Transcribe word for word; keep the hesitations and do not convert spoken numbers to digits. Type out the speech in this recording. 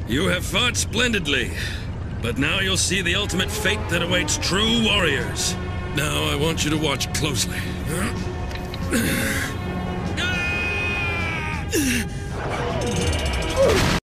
You have fought splendidly, but now you'll see the ultimate fate that awaits true warriors. Now I want you to watch closely.